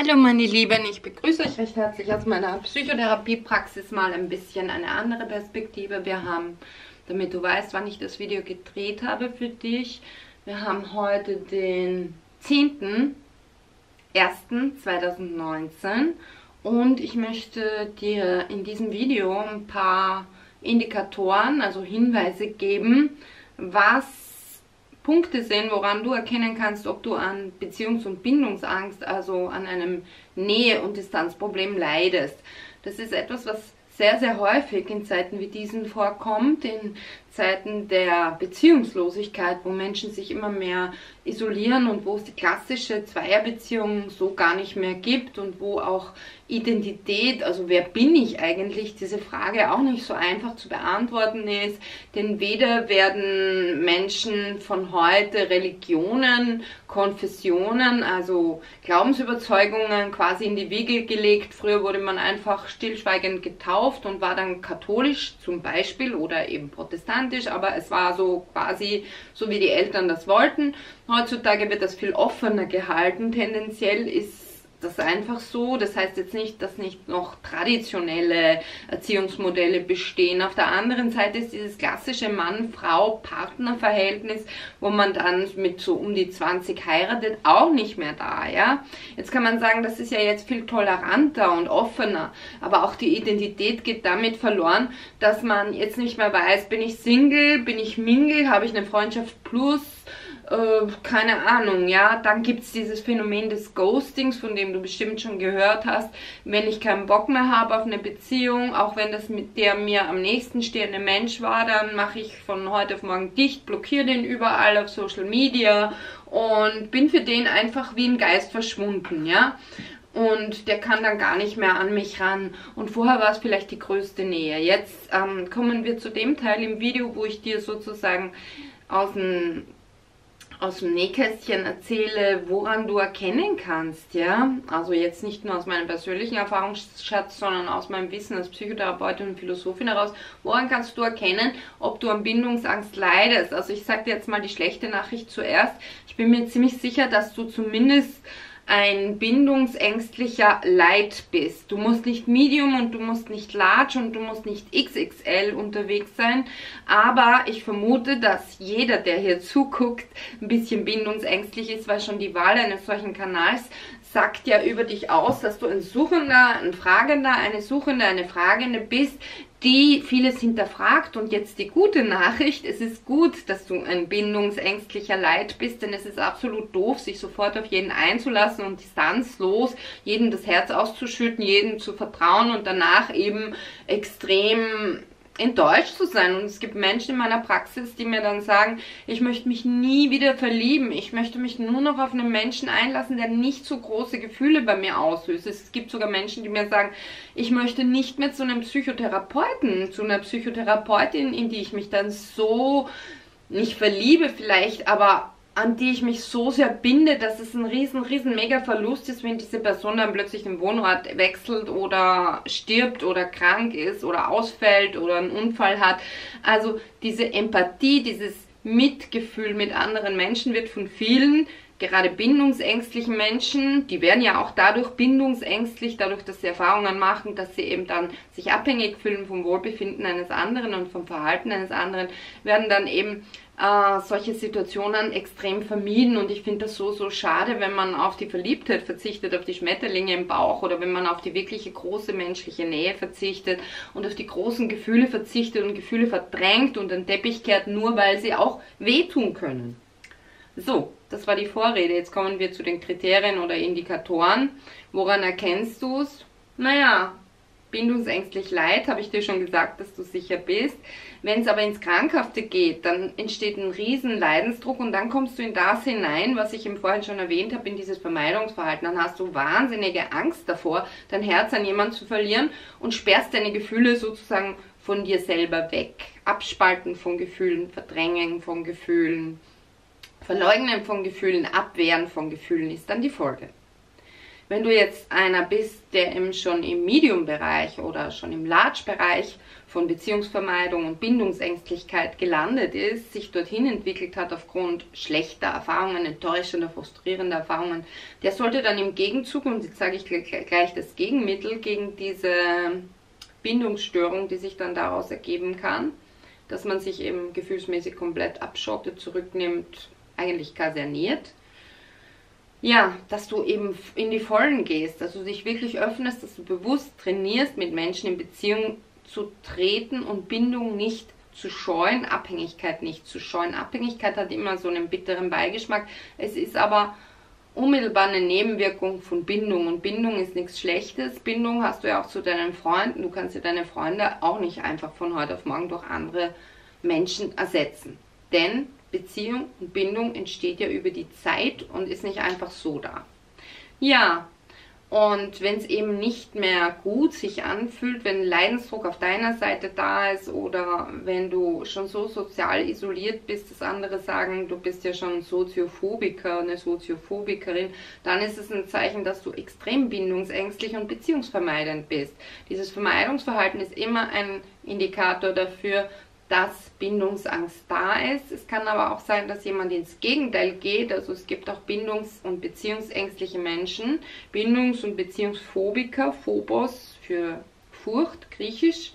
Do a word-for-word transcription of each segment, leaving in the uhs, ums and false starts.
Hallo meine Lieben, ich begrüße euch recht herzlich aus meiner Psychotherapiepraxis, mal ein bisschen eine andere Perspektive. Wir haben, damit du weißt, wann ich das Video gedreht habe für dich, wir haben heute den zehnten ersten zweitausendneunzehn und ich möchte dir in diesem Video ein paar Indikatoren, also Hinweise geben, was Punkte sind, woran du erkennen kannst, ob du an Beziehungs- und Bindungsangst, also an einem Nähe- und Distanzproblem leidest. Das ist etwas, was sehr, sehr häufig in Zeiten wie diesen vorkommt, in Zeiten der Beziehungslosigkeit, wo Menschen sich immer mehr isolieren und wo es die klassische Zweierbeziehung so gar nicht mehr gibt und wo auch Identität, also wer bin ich eigentlich, diese Frage auch nicht so einfach zu beantworten ist, denn weder werden Menschen von heute Religionen, Konfessionen, also Glaubensüberzeugungen quasi in die Wiege gelegt. Früher wurde man einfach stillschweigend getauft und war dann katholisch zum Beispiel oder eben protestantisch, aber es war so quasi so, wie die Eltern das wollten. Heutzutage wird das viel offener gehalten. Tendenziell ist das einfach so. Das heißt jetzt nicht, dass nicht noch traditionelle Erziehungsmodelle bestehen. Auf der anderen Seite ist dieses klassische Mann-Frau-Partner-Verhältnis, wo man dann mit so um die zwanzig heiratet, auch nicht mehr da. Ja? Jetzt kann man sagen, das ist ja jetzt viel toleranter und offener, aber auch die Identität geht damit verloren, dass man jetzt nicht mehr weiß, bin ich Single, bin ich Mingle, habe ich eine Freundschaft plus, Äh, keine Ahnung, ja, dann gibt es dieses Phänomen des Ghostings, von dem du bestimmt schon gehört hast. Wenn ich keinen Bock mehr habe auf eine Beziehung, auch wenn das mit der mir am nächsten stehende Mensch war, dann mache ich von heute auf morgen dicht, blockiere den überall auf Social Media und bin für den einfach wie ein Geist verschwunden, ja. Und der kann dann gar nicht mehr an mich ran. Und vorher war es vielleicht die größte Nähe. Jetzt ähm, kommen wir zu dem Teil im Video, wo ich dir sozusagen aus dem aus dem Nähkästchen erzähle, woran du erkennen kannst, ja, also jetzt nicht nur aus meinem persönlichen Erfahrungsschatz, sondern aus meinem Wissen als Psychotherapeutin und Philosophin heraus, woran kannst du erkennen, ob du an Bindungsangst leidest. Also ich sage dir jetzt mal die schlechte Nachricht zuerst, ich bin mir ziemlich sicher, dass du zumindest ein bindungsängstlicher Light bist. Du musst nicht Medium und du musst nicht Large und du musst nicht X X L unterwegs sein, aber ich vermute, dass jeder, der hier zuguckt, ein bisschen bindungsängstlich ist, weil schon die Wahl eines solchen Kanals sagt ja über dich aus, dass du ein Suchender, ein Fragender, eine Suchende, eine Fragende bist, die vieles hinterfragt. Und jetzt die gute Nachricht, es ist gut, dass du ein bindungsängstlicher Leid bist, denn es ist absolut doof, sich sofort auf jeden einzulassen und distanzlos jedem das Herz auszuschütten, jedem zu vertrauen und danach eben extrem enttäuscht zu sein. Und es gibt Menschen in meiner Praxis, die mir dann sagen, ich möchte mich nie wieder verlieben, ich möchte mich nur noch auf einen Menschen einlassen, der nicht so große Gefühle bei mir auslöst. Es gibt sogar Menschen, die mir sagen, ich möchte nicht mehr zu einem Psychotherapeuten, zu einer Psychotherapeutin, in die ich mich dann so nicht verliebe vielleicht, aber an die ich mich so sehr binde, dass es ein riesen, riesen mega Verlust ist, wenn diese Person dann plötzlich den Wohnort wechselt oder stirbt oder krank ist oder ausfällt oder einen Unfall hat. Also diese Empathie, dieses Mitgefühl mit anderen Menschen wird von vielen, gerade bindungsängstlichen Menschen, die werden ja auch dadurch bindungsängstlich, dadurch, dass sie Erfahrungen machen, dass sie eben dann sich abhängig fühlen vom Wohlbefinden eines anderen und vom Verhalten eines anderen, werden dann eben äh, solche Situationen extrem vermieden. Und ich finde das so, so schade, wenn man auf die Verliebtheit verzichtet, auf die Schmetterlinge im Bauch oder wenn man auf die wirkliche große menschliche Nähe verzichtet und auf die großen Gefühle verzichtet und Gefühle verdrängt und den Teppich kehrt, nur weil sie auch wehtun können. So, das war die Vorrede. Jetzt kommen wir zu den Kriterien oder Indikatoren. Woran erkennst du es? Naja, bindungsängstlich Leid, habe ich dir schon gesagt, dass du sicher bist. Wenn es aber ins Krankhafte geht, dann entsteht ein riesen Leidensdruck und dann kommst du in das hinein, was ich eben vorhin schon erwähnt habe, in dieses Vermeidungsverhalten. Dann hast du wahnsinnige Angst davor, dein Herz an jemanden zu verlieren und sperrst deine Gefühle sozusagen von dir selber weg. Abspalten von Gefühlen, Verdrängen von Gefühlen, Verleugnen von Gefühlen, Abwehren von Gefühlen ist dann die Folge. Wenn du jetzt einer bist, der eben schon im Medium-Bereich oder schon im Large-Bereich von Beziehungsvermeidung und Bindungsängstlichkeit gelandet ist, sich dorthin entwickelt hat aufgrund schlechter Erfahrungen, enttäuschender, frustrierender Erfahrungen, der sollte dann im Gegenzug, und jetzt sage ich gleich das Gegenmittel gegen diese Bindungsstörung, die sich dann daraus ergeben kann, dass man sich eben gefühlsmäßig komplett abschottet, zurücknimmt, eigentlich kaserniert. Ja, dass du eben in die Vollen gehst, dass du dich wirklich öffnest, dass du bewusst trainierst, mit Menschen in Beziehung zu treten und Bindung nicht zu scheuen, Abhängigkeit nicht zu scheuen. Abhängigkeit hat immer so einen bitteren Beigeschmack. Es ist aber unmittelbar eine Nebenwirkung von Bindung, und Bindung ist nichts Schlechtes. Bindung hast du ja auch zu deinen Freunden. Du kannst ja deine Freunde auch nicht einfach von heute auf morgen durch andere Menschen ersetzen. Denn Beziehung und Bindung entsteht ja über die Zeit und ist nicht einfach so da. Ja, und wenn es eben nicht mehr gut sich anfühlt, wenn Leidensdruck auf deiner Seite da ist oder wenn du schon so sozial isoliert bist, dass andere sagen, du bist ja schon Soziophobiker, eine Soziophobikerin, dann ist es ein Zeichen, dass du extrem bindungsängstlich und beziehungsvermeidend bist. Dieses Vermeidungsverhalten ist immer ein Indikator dafür, dass Bindungsangst da ist. Es kann aber auch sein, dass jemand ins Gegenteil geht. Also es gibt auch bindungs- und beziehungsängstliche Menschen, Bindungs- und Beziehungsphobiker, Phobos für Furcht, griechisch,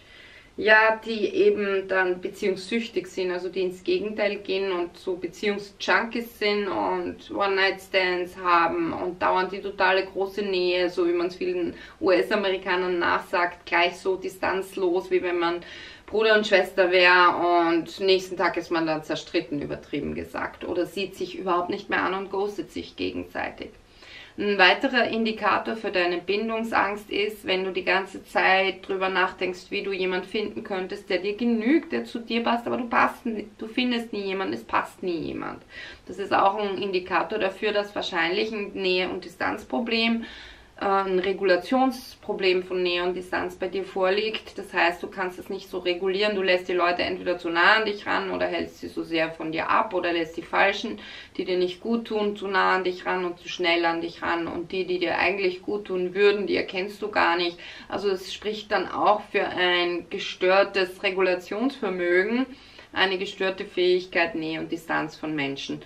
ja, die eben dann beziehungssüchtig sind, also die ins Gegenteil gehen und so Beziehungsjunkies sind und One-Night-Stands haben und dauernd die totale große Nähe, so wie man es vielen U S-Amerikanern nachsagt, gleich so distanzlos, wie wenn man Bruder und Schwester wäre und nächsten Tag ist man dann zerstritten, übertrieben gesagt, oder sieht sich überhaupt nicht mehr an und ghostet sich gegenseitig. Ein weiterer Indikator für deine Bindungsangst ist, wenn du die ganze Zeit drüber nachdenkst, wie du jemanden finden könntest, der dir genügt, der zu dir passt, aber du passt, du findest nie jemanden, es passt nie jemand. Das ist auch ein Indikator dafür, dass wahrscheinlich ein Nähe- und Distanzproblem, ein Regulationsproblem von Nähe und Distanz bei dir vorliegt. Das heißt, du kannst es nicht so regulieren. Du lässt die Leute entweder zu nah an dich ran oder hältst sie so sehr von dir ab oder lässt die Falschen, die dir nicht gut tun, zu nah an dich ran und zu schnell an dich ran. Und die, die dir eigentlich gut tun würden, die erkennst du gar nicht. Also es spricht dann auch für ein gestörtes Regulationsvermögen, eine gestörte Fähigkeit, Nähe und Distanz von Menschen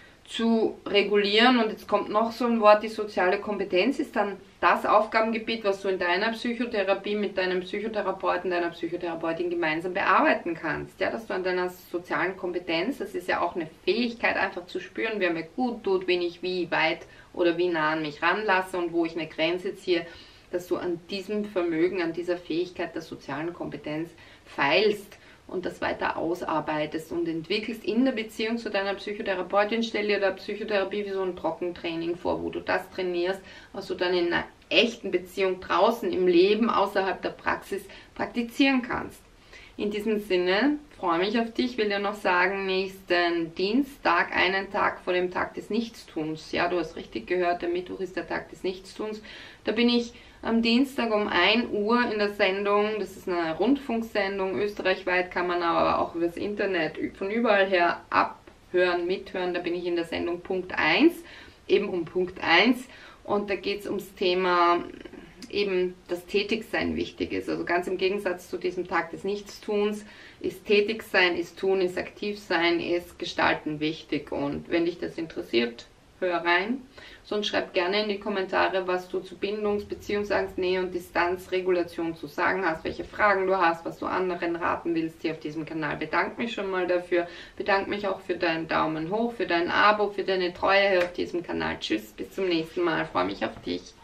zu regulieren. Und jetzt kommt noch so ein Wort, die soziale Kompetenz ist dann das Aufgabengebiet, was du in deiner Psychotherapie mit deinem Psychotherapeuten, deiner Psychotherapeutin gemeinsam bearbeiten kannst. Ja, dass du an deiner sozialen Kompetenz, das ist ja auch eine Fähigkeit, einfach zu spüren, wer mir gut tut, wen ich wie weit oder wie nah an mich ranlasse und wo ich eine Grenze ziehe, dass du an diesem Vermögen, an dieser Fähigkeit der sozialen Kompetenz feilst und das weiter ausarbeitest und entwickelst in der Beziehung zu deiner Psychotherapeutin. Stell dir da Psychotherapie wie so ein Trockentraining vor, wo du das trainierst, was du dann in einer echten Beziehung draußen im Leben, außerhalb der Praxis praktizieren kannst. In diesem Sinne, freue mich auf dich, will dir noch sagen, nächsten Dienstag, einen Tag vor dem Tag des Nichtstuns, ja, du hast richtig gehört, der Mittwoch ist der Tag des Nichtstuns, da bin ich am Dienstag um ein Uhr in der Sendung, das ist eine Rundfunksendung, österreichweit kann man aber auch übers Internet von überall her abhören, mithören, da bin ich in der Sendung Punkt eins, eben um Punkt eins und da geht es ums Thema eben, dass Tätigsein wichtig ist, also ganz im Gegensatz zu diesem Tag des Nichtstuns ist Tätigsein, ist Tun, ist Aktivsein, ist Gestalten wichtig und wenn dich das interessiert, hör rein. Sonst schreib gerne in die Kommentare, was du zu Bindungs-, Beziehungsangst, Nähe- und Distanzregulation zu sagen hast, welche Fragen du hast, was du anderen raten willst hier auf diesem Kanal. Bedanke mich schon mal dafür. Bedanke mich auch für deinen Daumen hoch, für dein Abo, für deine Treue hier auf diesem Kanal. Tschüss, bis zum nächsten Mal. Ich freue mich auf dich.